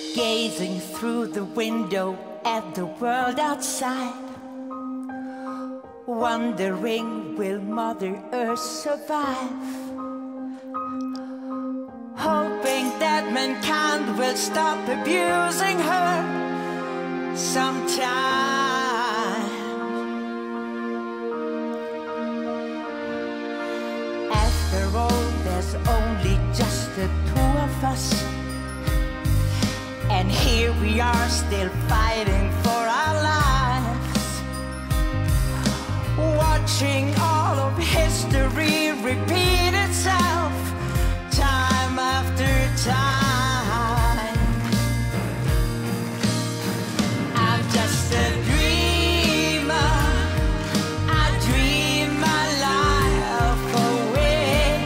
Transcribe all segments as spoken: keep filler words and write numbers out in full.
gazing through the window at the world outside, wondering, will Mother Earth survive? Hoping that mankind will stop abusing her sometime. After all, there's only just the two of us, and here we are still fighting for our lives, watching all of history repeat itself time after time. I'm just a dreamer, I dream my life away.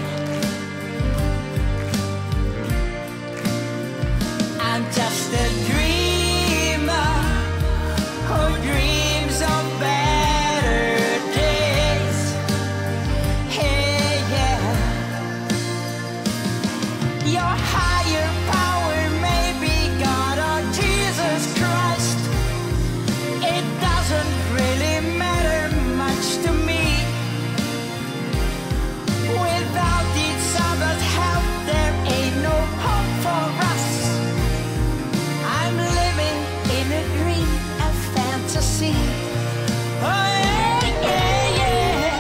I'm just a dreamer who dreams of better days. Hey, yeah. Your higher power may be God or Jesus Christ. It doesn't really matter much to me. Without each other's help, there ain't no hope for us. I'm living in a dream, a fantasy. Oh, yeah, yeah, yeah.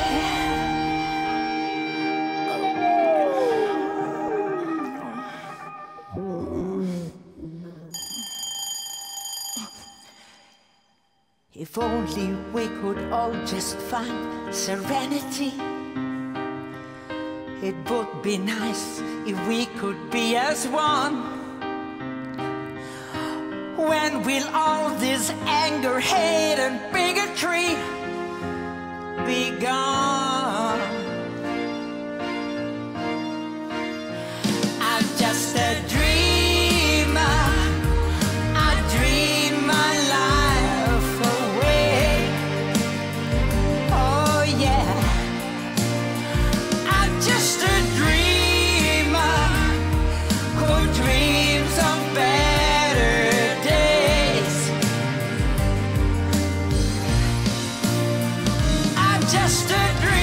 If only we could all just find serenity. It would be nice if we could be as one. When will all this anger, hate, and bigotry be gone? I'm just a dreamer, I dream my life away. Oh yeah, I'm just a dreamer who dreams of better days. I'm just a dreamer.